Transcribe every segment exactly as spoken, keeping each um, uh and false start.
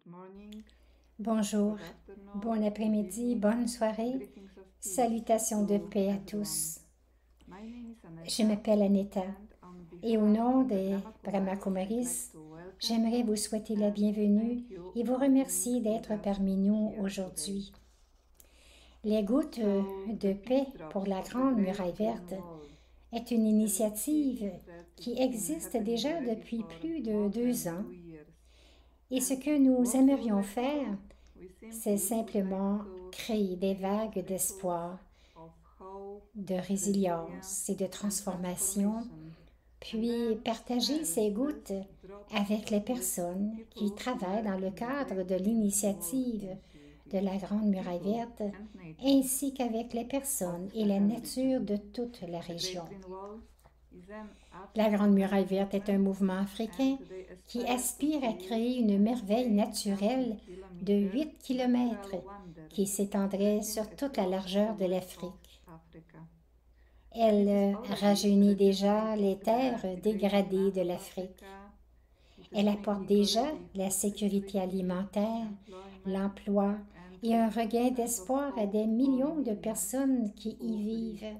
Bonjour, bon après-midi, bonne soirée, salutations de paix à tous. Je m'appelle Aneta et au nom des Brahma Kumaris, j'aimerais vous souhaiter la bienvenue et vous remercier d'être parmi nous aujourd'hui. Les gouttes de paix pour la Grande Muraille Verte est une initiative qui existe déjà depuis plus de deux ans. Et ce que nous aimerions faire, c'est simplement créer des vagues d'espoir, de résilience et de transformation, puis partager ces gouttes avec les personnes qui travaillent dans le cadre de l'initiative de la Grande Muraille Verte, ainsi qu'avec les personnes et la nature de toute la région. La Grande Muraille Verte est un mouvement africain qui aspire à créer une merveille naturelle de huit kilomètres qui s'étendrait sur toute la largeur de l'Afrique. Elle rajeunit déjà les terres dégradées de l'Afrique. Elle apporte déjà la sécurité alimentaire, l'emploi et un regain d'espoir à des millions de personnes qui y vivent.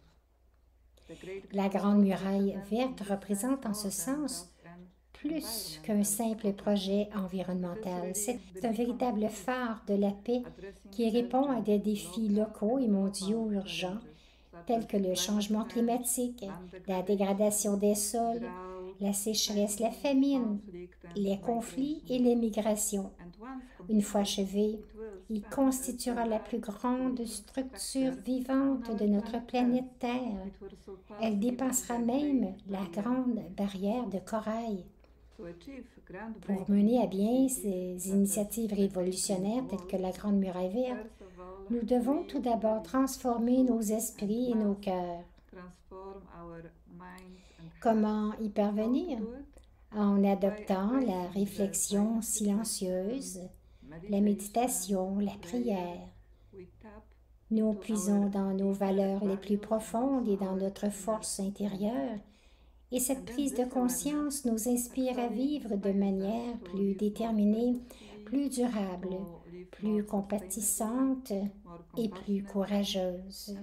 La Grande Muraille Verte représente en ce sens plus qu'un simple projet environnemental. C'est un véritable phare de la paix qui répond à des défis locaux et mondiaux urgents tels que le changement climatique, la dégradation des sols, la sécheresse, la famine, les conflits et les migrations. Une fois achevé, il constituera la plus grande structure vivante de notre planète Terre. Elle dépassera même la grande barrière de corail. Pour mener à bien ces initiatives révolutionnaires telles que la Grande Muraille Verte, nous devons tout d'abord transformer nos esprits et nos cœurs. Comment y parvenir? En adoptant la réflexion silencieuse, la méditation, la prière. Nous puisons dans nos valeurs les plus profondes et dans notre force intérieure, et cette prise de conscience nous inspire à vivre de manière plus déterminée, plus durable, plus compatissante et plus courageuse.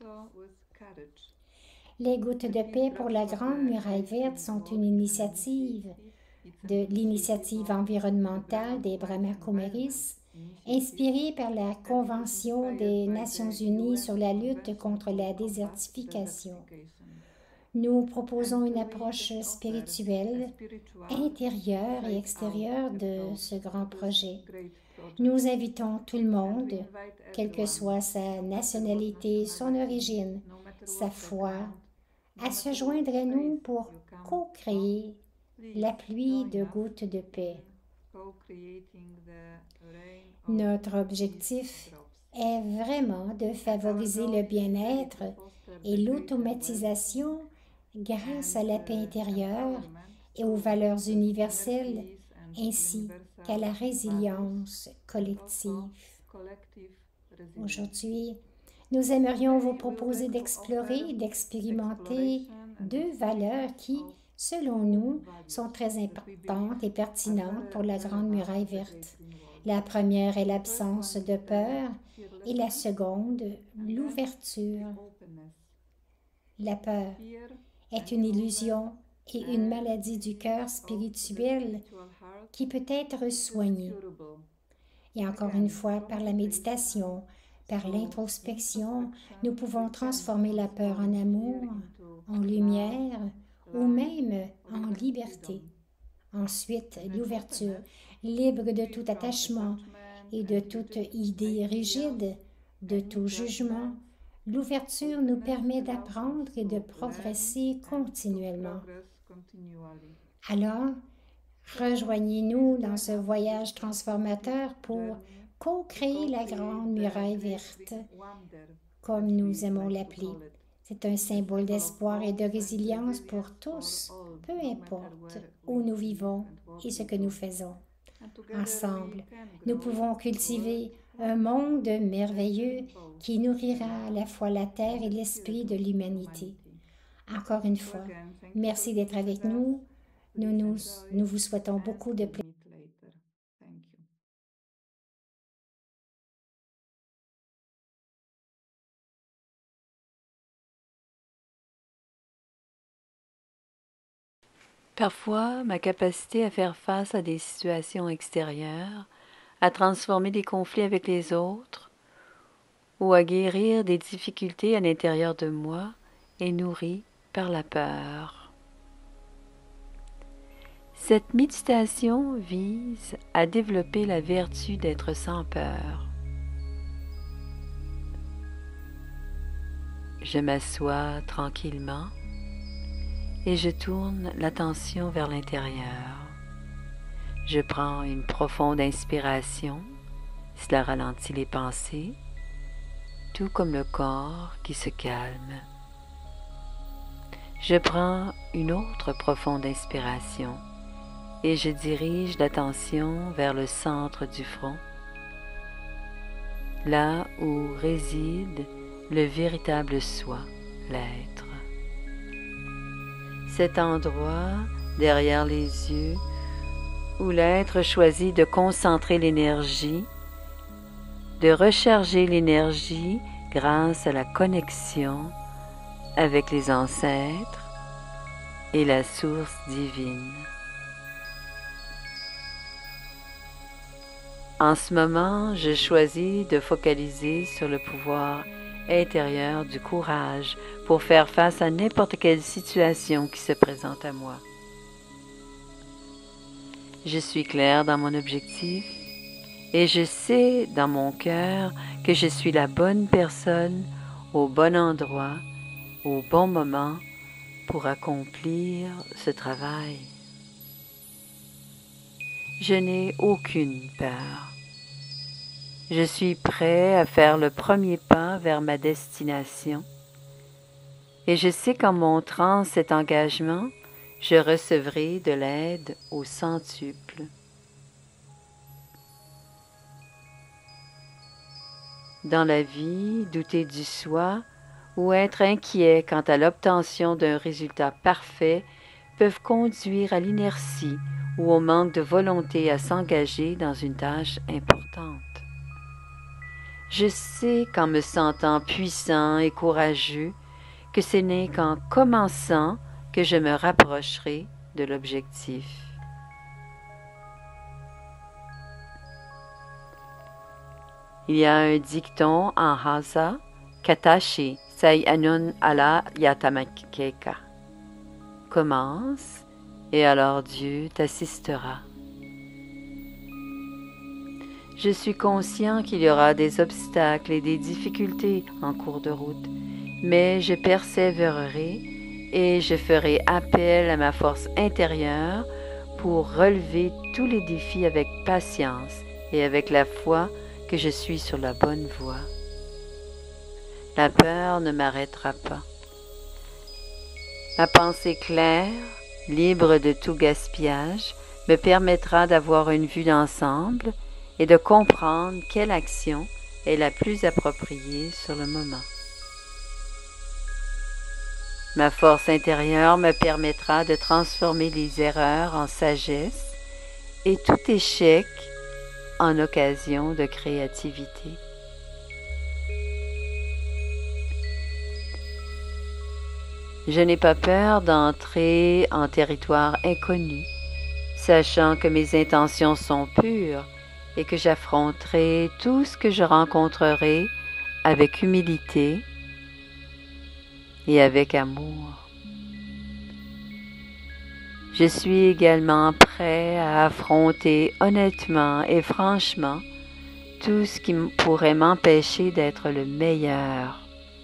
Les gouttes de paix pour la Grande Muraille Verte sont une initiative de l'initiative environnementale des Brahma Kumaris, inspirée par la Convention des Nations Unies sur la lutte contre la désertification. Nous proposons une approche spirituelle, intérieure et extérieure de ce grand projet. Nous invitons tout le monde, quelle que soit sa nationalité, son origine, sa foi, à se joindre à nous pour co-créer la pluie de gouttes de paix. Notre objectif est vraiment de favoriser le bien-être et l'automatisation grâce à la paix intérieure et aux valeurs universelles, ainsi qu'à la résilience collective. Aujourd'hui, nous aimerions vous proposer d'explorer et d'expérimenter deux valeurs qui, selon nous, sont très importantes et pertinentes pour la Grande Muraille Verte. La première est l'absence de peur et la seconde, l'ouverture. La peur est une illusion et une maladie du cœur spirituel qui peut être soignée. Et encore une fois, par la méditation, par l'introspection, nous pouvons transformer la peur en amour, en lumière ou même en liberté. Ensuite, l'ouverture, libre de tout attachement et de toute idée rigide, de tout jugement. L'ouverture nous permet d'apprendre et de progresser continuellement. Alors, rejoignez-nous dans ce voyage transformateur pour co-créer la Grande Muraille Verte, comme nous aimons l'appeler. C'est un symbole d'espoir et de résilience pour tous, peu importe où nous vivons et ce que nous faisons. Ensemble, nous pouvons cultiver un monde merveilleux qui nourrira à la fois la terre et l'esprit de l'humanité. Encore une fois, merci d'être avec nous. Nous, nous, nous vous souhaitons beaucoup de plaisir. Parfois, ma capacité à faire face à des situations extérieures, à transformer des conflits avec les autres ou à guérir des difficultés à l'intérieur de moi est nourrie par la peur. Cette méditation vise à développer la vertu d'être sans peur. Je m'assois tranquillement et je tourne l'attention vers l'intérieur. Je prends une profonde inspiration, cela ralentit les pensées, tout comme le corps qui se calme. Je prends une autre profonde inspiration et je dirige l'attention vers le centre du front, là où réside le véritable soi, l'être. Cet endroit, derrière les yeux, où l'être choisit de concentrer l'énergie, de recharger l'énergie grâce à la connexion avec les ancêtres et la source divine. En ce moment, je choisis de focaliser sur le pouvoir intérieur du courage pour faire face à n'importe quelle situation qui se présente à moi. Je suis claire dans mon objectif et je sais dans mon cœur que je suis la bonne personne au bon endroit, au bon moment pour accomplir ce travail. Je n'ai aucune peur. Je suis prêt à faire le premier pas vers ma destination et je sais qu'en montrant cet engagement, je recevrai de l'aide au centuple. Dans la vie, douter du soi ou être inquiet quant à l'obtention d'un résultat parfait peuvent conduire à l'inertie ou au manque de volonté à s'engager dans une tâche importante. Je sais qu'en me sentant puissant et courageux, que ce n'est qu'en commençant que je me rapprocherai de l'objectif. Il y a un dicton en Hausa, Katashi sai anun ala yatamakeka. Commence, et alors Dieu t'assistera. Je suis conscient qu'il y aura des obstacles et des difficultés en cours de route, mais je persévérerai et je ferai appel à ma force intérieure pour relever tous les défis avec patience et avec la foi que je suis sur la bonne voie. La peur ne m'arrêtera pas. Ma pensée claire, libre de tout gaspillage, me permettra d'avoir une vue d'ensemble et de comprendre quelle action est la plus appropriée sur le moment. Ma force intérieure me permettra de transformer les erreurs en sagesse et tout échec en occasion de créativité. Je n'ai pas peur d'entrer en territoire inconnu, sachant que mes intentions sont pures et que j'affronterai tout ce que je rencontrerai avec humilité et avec amour. Je suis également prêt à affronter honnêtement et franchement tout ce qui pourrait m'empêcher d'être le meilleur.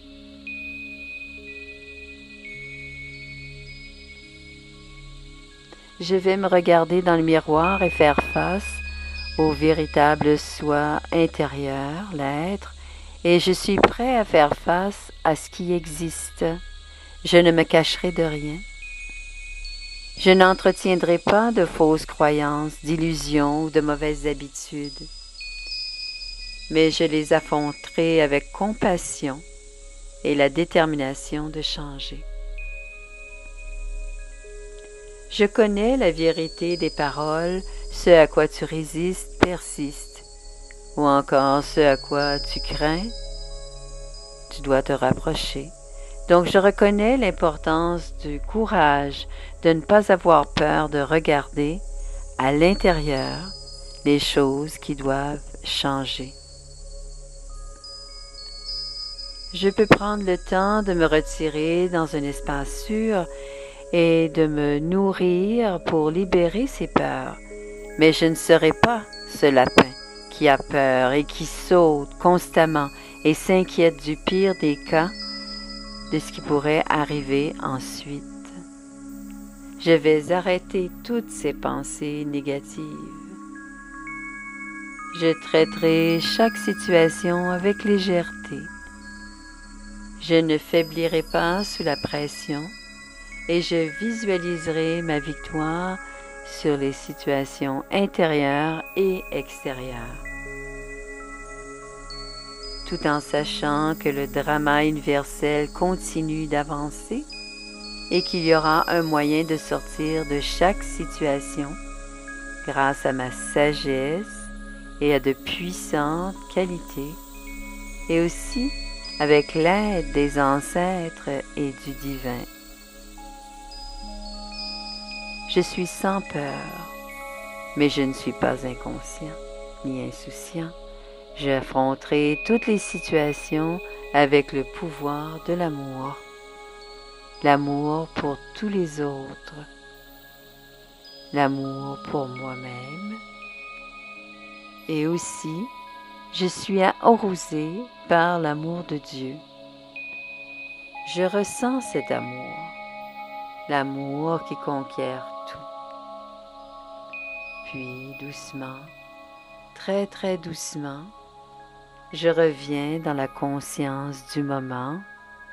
Je vais me regarder dans le miroir et faire face au véritable soi intérieur, l'être, et je suis prêt à faire face à ce qui existe. Je ne me cacherai de rien. Je n'entretiendrai pas de fausses croyances, d'illusions ou de mauvaises habitudes, mais je les affronterai avec compassion et la détermination de changer. Je connais la vérité des paroles, ce à quoi tu résistes persiste, ou encore ce à quoi tu crains, tu dois te rapprocher. Donc je reconnais l'importance du courage de ne pas avoir peur de regarder à l'intérieur les choses qui doivent changer. Je peux prendre le temps de me retirer dans un espace sûr et de me nourrir pour libérer ces peurs. Mais je ne serai pas ce lapin qui a peur et qui saute constamment et s'inquiète du pire des cas, de ce qui pourrait arriver ensuite. Je vais arrêter toutes ces pensées négatives. Je traiterai chaque situation avec légèreté. Je ne faiblirai pas sous la pression et je visualiserai ma victoire sur les situations intérieures et extérieures, tout en sachant que le drama universel continue d'avancer et qu'il y aura un moyen de sortir de chaque situation grâce à ma sagesse et à de puissantes qualités, et aussi avec l'aide des ancêtres et du divin. Je suis sans peur, mais je ne suis pas inconscient ni insouciant. J'affronterai toutes les situations avec le pouvoir de l'amour, l'amour pour tous les autres, l'amour pour moi-même, et aussi je suis arrosée par l'amour de Dieu. Je ressens cet amour, l'amour qui conquiert tout. Puis doucement, très très doucement, je reviens dans la conscience du moment,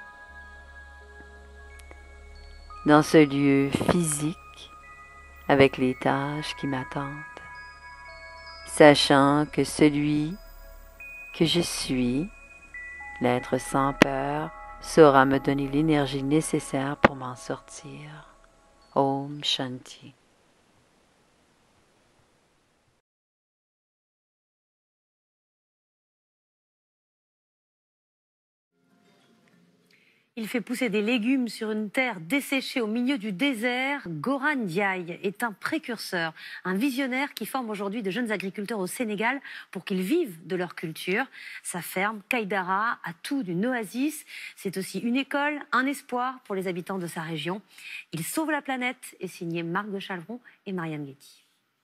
dans ce lieu physique avec les tâches qui m'attendent, sachant que celui que je suis, l'être sans peur, saura me donner l'énergie nécessaire pour m'en sortir. Om Shanti. Il fait pousser des légumes sur une terre desséchée au milieu du désert. Goran Ndiaye est un précurseur, un visionnaire qui forme aujourd'hui de jeunes agriculteurs au Sénégal pour qu'ils vivent de leur culture. Sa ferme, Kaïdara, a tout d'une oasis. C'est aussi une école, un espoir pour les habitants de sa région. Il sauve la planète est signé Marc de Chalvron et Marianne Letty.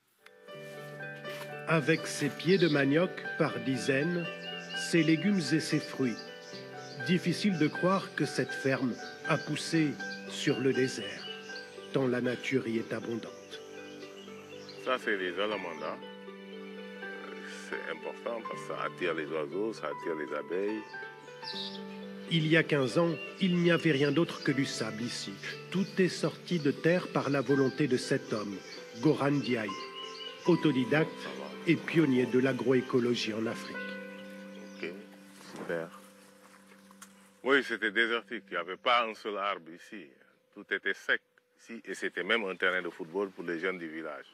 Avec ses pieds de manioc par dizaines, ses légumes et ses fruits, difficile de croire que cette ferme a poussé sur le désert, tant la nature y est abondante. Ça, c'est les alamanda. C'est important parce que ça attire les oiseaux, ça attire les abeilles. Il y a quinze ans, il n'y avait rien d'autre que du sable ici. Tout est sorti de terre par la volonté de cet homme, Goran Ndiaye, autodidacte et pionnier de l'agroécologie en Afrique. Ok, super. Oui, c'était désertique. Il n'y avait pas un seul arbre ici. Tout était sec ici et c'était même un terrain de football pour les jeunes du village.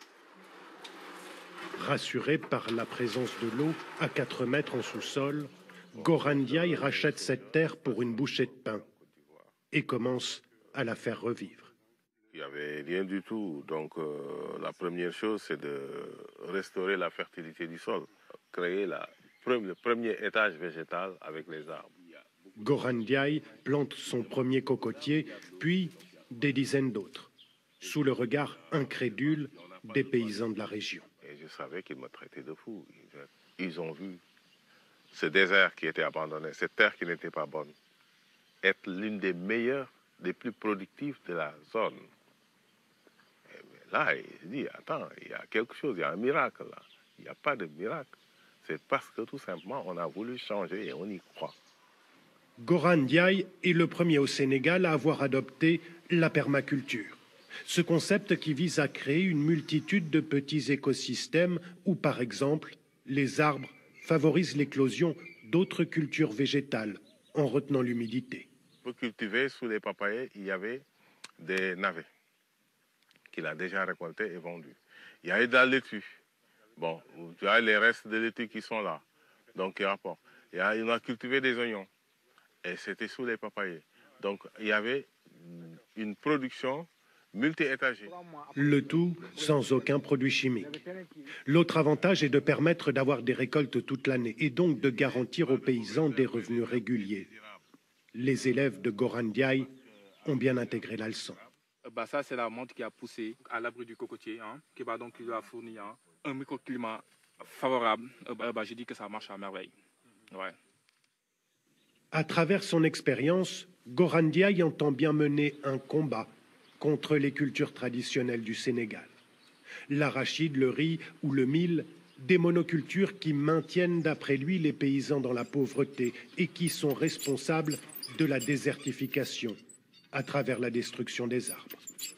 Rassuré par la présence de l'eau à quatre mètres en sous-sol, Goran Ndiaye rachète cette terre pour une bouchée de pain et commence à la faire revivre. Il n'y avait rien du tout. Donc euh, la première chose, c'est de restaurer la fertilité du sol, créer la, le premier étage végétal avec les arbres. Goran Ndiaye plante son premier cocotier, puis des dizaines d'autres, sous le regard incrédule des paysans de la région. Et je savais qu'ils me traitaient de fou. Ils ont vu ce désert qui était abandonné, cette terre qui n'était pas bonne, être l'une des meilleures, des plus productives de la zone. Et là, il dit, attends, il y a quelque chose, il y a un miracle là. Il n'y a pas de miracle. C'est parce que tout simplement, on a voulu changer et on y croit. Goran Ndiaye est le premier au Sénégal à avoir adopté la permaculture. Ce concept qui vise à créer une multitude de petits écosystèmes où, par exemple, les arbres favorisent l'éclosion d'autres cultures végétales en retenant l'humidité. Pour cultiver sous les papayers, il y avait des navets qu'il a déjà récoltés et vendus. Il y a eu de la laitue. Bon, tu as les restes de laitue qui sont là. Donc, il rapporte. Il y a, il a cultivé des oignons. Et c'était sous les papayers. Donc il y avait une production multi-étagée. Le tout sans aucun produit chimique. L'autre avantage est de permettre d'avoir des récoltes toute l'année et donc de garantir aux paysans des revenus réguliers. Les élèves de Goran Ndiaye ont bien intégré la leçon. Bah ça, c'est la menthe qui a poussé à l'abri du cocotier, hein, qui, bah, donc, qui lui a fourni hein, un microclimat favorable. Bah, bah, j'ai dit que ça marche à merveille. Ouais. À travers son expérience, Goran Ndiaye entend bien mener un combat contre les cultures traditionnelles du Sénégal. L'arachide, le riz ou le mil, des monocultures qui maintiennent d'après lui les paysans dans la pauvreté et qui sont responsables de la désertification à travers la destruction des arbres.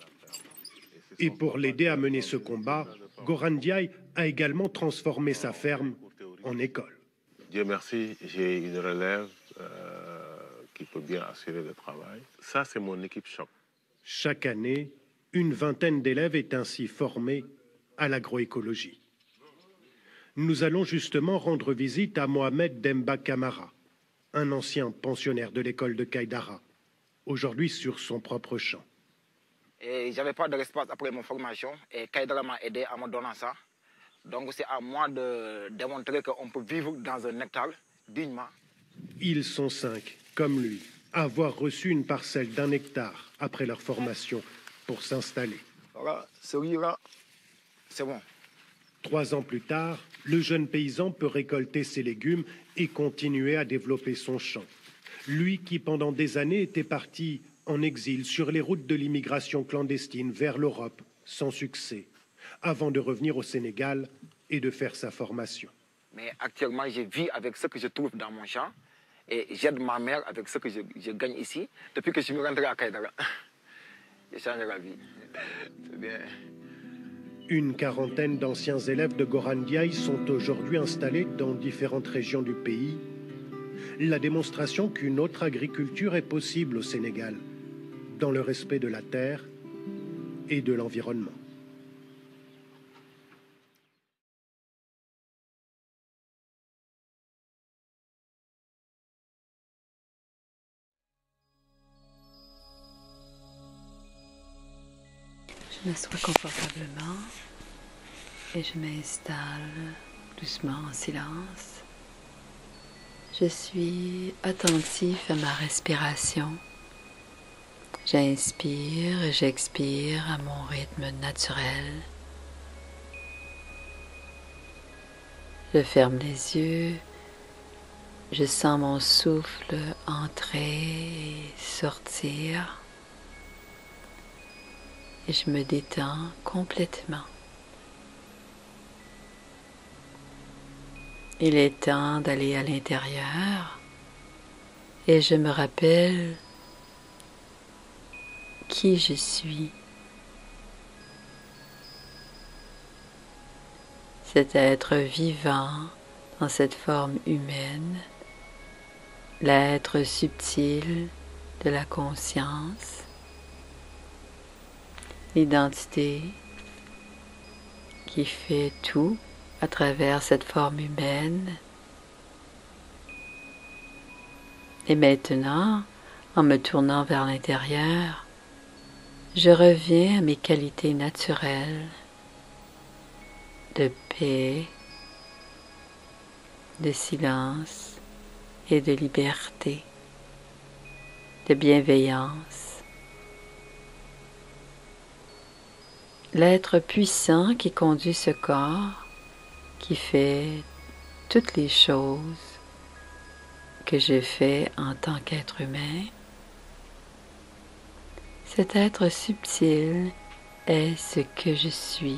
Et pour l'aider à mener ce combat, Goran Ndiaye a également transformé sa ferme en école. Dieu merci, j'ai une relève euh, qui peut bien assurer le travail. Ça, c'est mon équipe choc. Chaque année, une vingtaine d'élèves est ainsi formée à l'agroécologie. Nous allons justement rendre visite à Mohamed Demba Camara, un ancien pensionnaire de l'école de Kaïdara, aujourd'hui sur son propre champ. Je n'avais pas de l'espace après mon formation et Kaïdara m'a aidé à me donner ça. Donc c'est à moi de démontrer qu'on peut vivre dans un hectare dignement. Ils sont cinq, comme lui, à avoir reçu une parcelle d'un hectare après leur formation pour s'installer. Voilà, celui-là, c'est bon. Trois ans plus tard, le jeune paysan peut récolter ses légumes et continuer à développer son champ. Lui qui, pendant des années, était parti en exil sur les routes de l'immigration clandestine vers l'Europe, sans succès, avant de revenir au Sénégal et de faire sa formation. Mais actuellement, je vis avec ce que je trouve dans mon champ et j'aide ma mère avec ce que je, je gagne ici depuis que je suis rentré à Kaïdara. J'ai changé la vie. C'est bien. Une quarantaine d'anciens élèves de Goran Ndiaye sont aujourd'hui installés dans différentes régions du pays. La démonstration qu'une autre agriculture est possible au Sénégal, dans le respect de la terre et de l'environnement. Je m'assois confortablement et je m'installe doucement en silence. Je suis attentif à ma respiration. J'inspire et j'expire à mon rythme naturel. Je ferme les yeux. Je sens mon souffle entrer et sortir. Et je me détends complètement. Il est temps d'aller à l'intérieur et je me rappelle qui je suis. Cet être vivant dans cette forme humaine, l'être subtil de la conscience, l'identité qui fait tout à travers cette forme humaine. Et maintenant, en me tournant vers l'intérieur, je reviens à mes qualités naturelles de paix, de silence et de liberté, de bienveillance. L'être puissant qui conduit ce corps, qui fait toutes les choses que je fais en tant qu'être humain, cet être subtil est ce que je suis.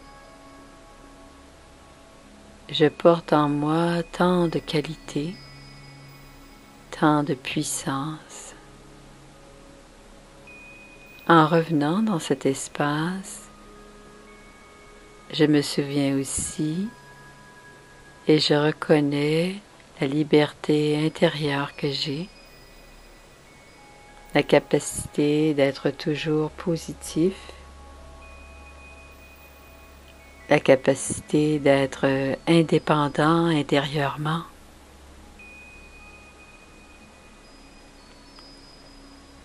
Je porte en moi tant de qualités, tant de puissance. En revenant dans cet espace, je me souviens aussi et je reconnais la liberté intérieure que j'ai, la capacité d'être toujours positif, la capacité d'être indépendant intérieurement.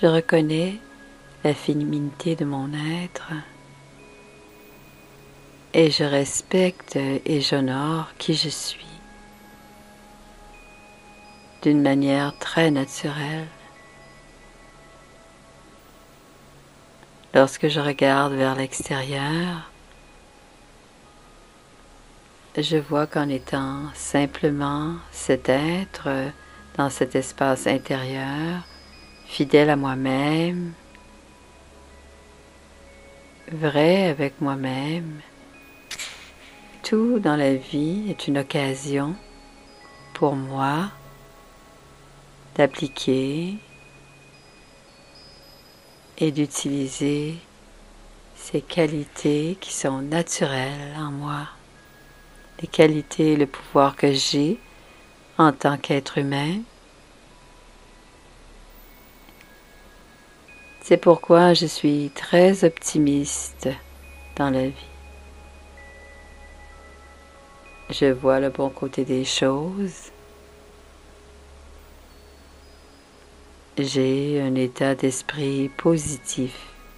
je reconnais la féminité de mon être et je respecte et j'honore qui je suis d'une manière très naturelle. Lorsque je regarde vers l'extérieur, je vois qu'en étant simplement cet être dans cet espace intérieur, fidèle à moi-même, vrai avec moi-même, tout dans la vie est une occasion pour moi d'appliquer et d'utiliser ces qualités qui sont naturelles en moi, les qualités et le pouvoir que j'ai en tant qu'être humain. C'est pourquoi je suis très optimiste dans la vie. Je vois le bon côté des choses. J'ai un état d'esprit positif.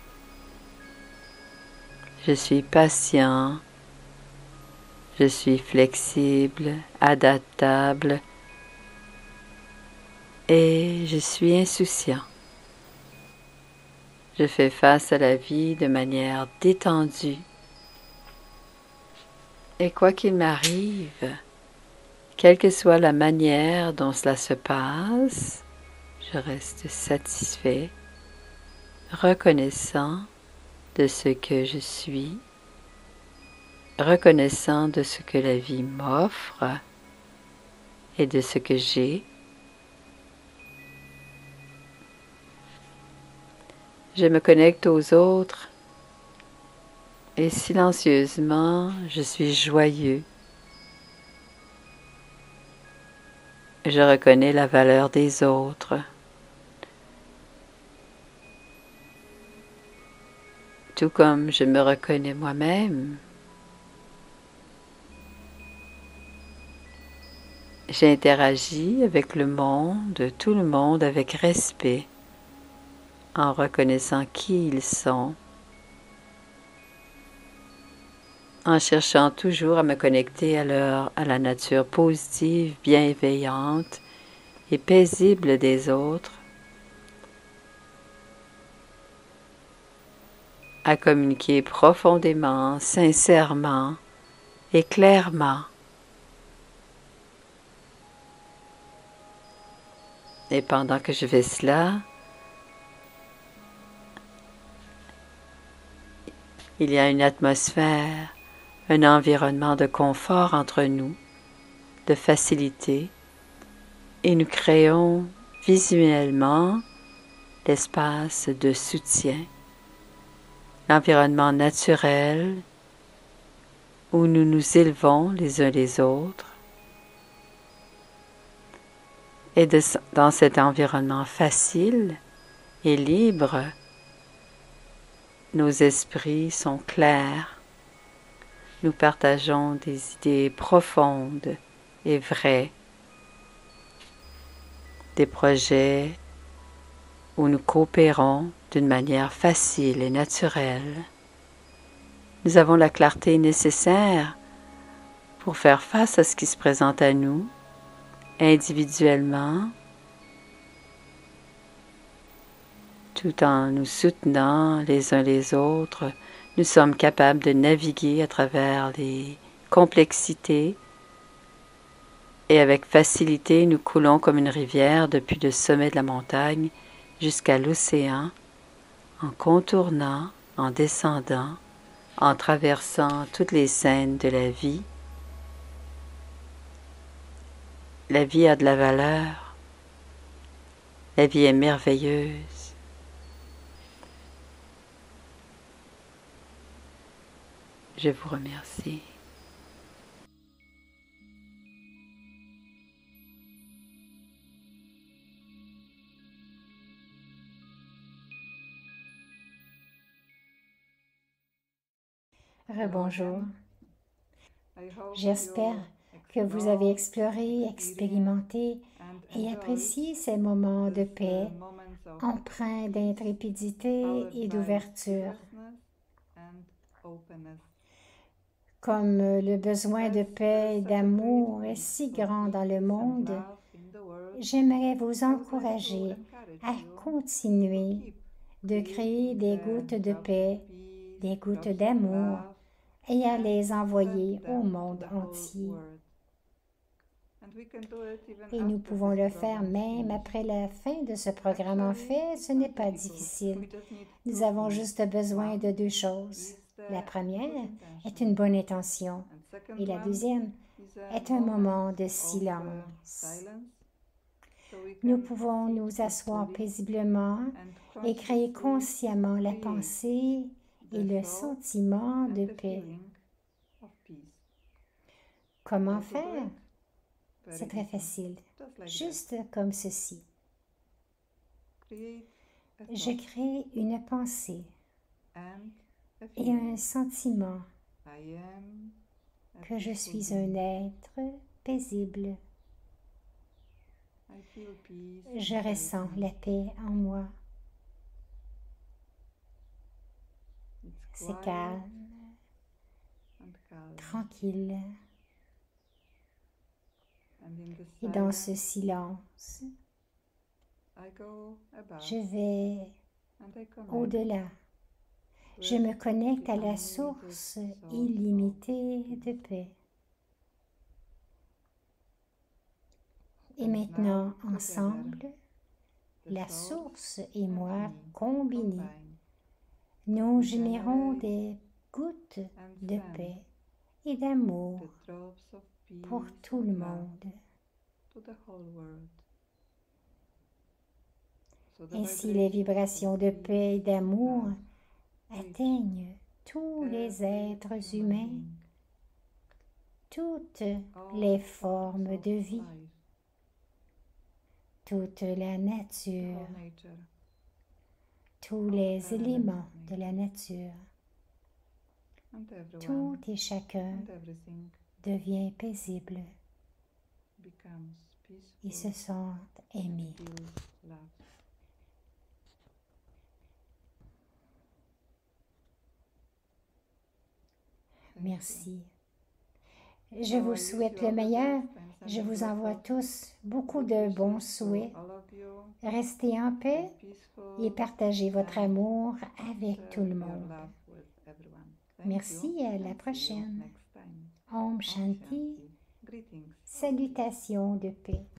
Je suis patient. Je suis flexible, adaptable et je suis insouciant. Je fais face à la vie de manière détendue. Et quoi qu'il m'arrive, quelle que soit la manière dont cela se passe, je reste satisfait, reconnaissant de ce que je suis, reconnaissant de ce que la vie m'offre et de ce que j'ai. Je me connecte aux autres et silencieusement, je suis joyeux. Je reconnais la valeur des autres. Tout comme je me reconnais moi-même. J'interagis avec le monde, tout le monde avec respect, en reconnaissant qui ils sont, en cherchant toujours à me connecter à, leur, à la nature positive, bienveillante et paisible des autres, à communiquer profondément, sincèrement et clairement. Et pendant que je fais cela, il y a une atmosphère, un environnement de confort entre nous, de facilité, et nous créons visuellement l'espace de soutien, l'environnement naturel où nous nous élevons les uns les autres. Et de, dans cet environnement facile et libre, nos esprits sont clairs. Nous partageons des idées profondes et vraies, des projets où nous coopérons d'une manière facile et naturelle. Nous avons la clarté nécessaire pour faire face à ce qui se présente à nous, individuellement, tout en nous soutenant les uns les autres. Nous sommes capables de naviguer à travers les complexités et avec facilité nous coulons comme une rivière depuis le sommet de la montagne jusqu'à l'océan, en contournant, en descendant, en traversant toutes les scènes de la vie. La vie a de la valeur. La vie est merveilleuse. Je vous remercie. Rebonjour. J'espère que vous avez exploré, expérimenté et apprécié ces moments de paix empreint d'intrépidité et d'ouverture. Comme le besoin de paix et d'amour est si grand dans le monde, j'aimerais vous encourager à continuer de créer des gouttes de paix, des gouttes d'amour et à les envoyer au monde entier. Et nous pouvons le faire même après la fin de ce programme. En fait, ce n'est pas difficile. Nous avons juste besoin de deux choses. La première est une bonne intention et la deuxième est un moment de silence. Nous pouvons nous asseoir paisiblement et créer consciemment la pensée et le sentiment de paix. Comment faire? C'est très facile, juste comme ceci. Je crée une pensée et un sentiment que je suis un être paisible. Je ressens la paix en moi. C'est calme, tranquille. Et dans ce silence, je vais au-delà. Je me connecte à la source illimitée de paix. Et maintenant, ensemble, la source et moi combinés, nous générons des gouttes de paix et d'amour pour tout le monde. Ainsi, les vibrations de paix et d'amour atteignent tous les êtres humains, toutes les formes de vie, toute la nature, tous les éléments de la nature. Tout et chacun devient paisible. Ils se sentent aimés. Merci. Je vous souhaite le meilleur. Je vous envoie tous beaucoup de bons souhaits. Restez en paix et partagez votre amour avec tout le monde. Merci, à la prochaine. Om Shanti. Salutations de paix.